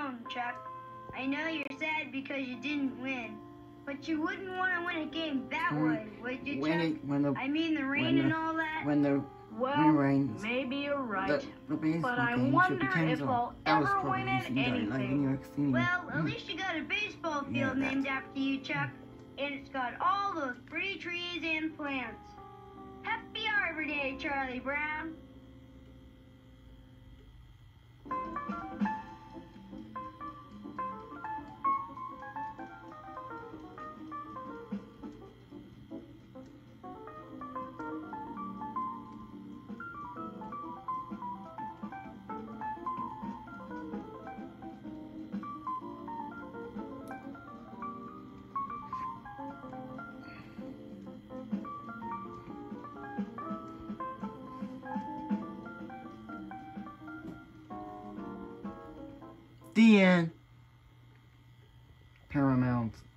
alone, Chuck. I know you're sad because you didn't win. But you wouldn't want to win a game that way, would you, Chuck? I mean the rain and all that. When it rains, maybe you're right. The baseball but I game wonder should be canceled. if I'll ever win at anything. Well, at least you got a baseball field named after you, Chuck. And it's got all those pretty trees and plants. Happy Arbor Day, Charlie Brown. The end. Paramount.